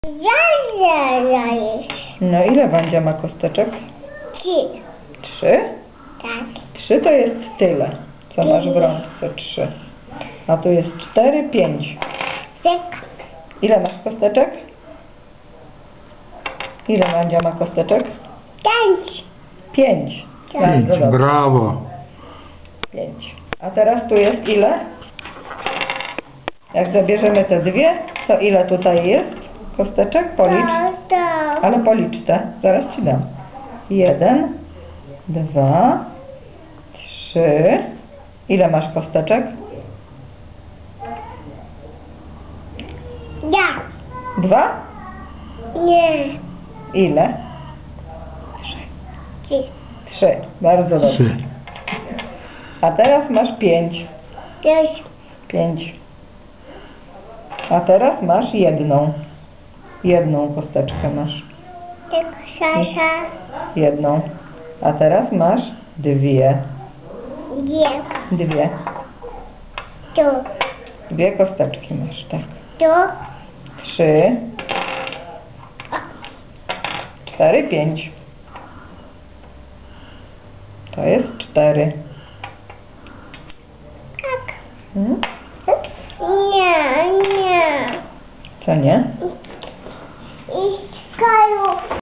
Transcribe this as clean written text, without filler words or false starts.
Ja jest. No ile Wandzia ma kosteczek? 3. 3? Tak. 3 to jest tyle, co masz w rączce. 3. A tu jest 4, 5. Tak. Ile masz kosteczek? Ile Wandzia ma kosteczek? 5. 5. Tak. Bardzo dobrze. Brawo. 5. A teraz tu jest ile? Jak zabierzemy te dwie, to ile tutaj jest kosteczek? Policz. To. Ale policz te. Zaraz ci dam. 1, 2, 3. Ile masz kosteczek? Ja. 2? Nie. Ile? 3. 3. Bardzo dobrze. 3. A teraz masz 5. 5. 5. A teraz masz jedną. Jedną kosteczkę masz. Tak. Sasa. Jedną. A teraz masz dwie. Nie. Dwie. Tu. Dwie kosteczki masz, tak. Tu. 3, 4, 5. To jest 4. Tak. Ups. Nie. Nie. Co nie?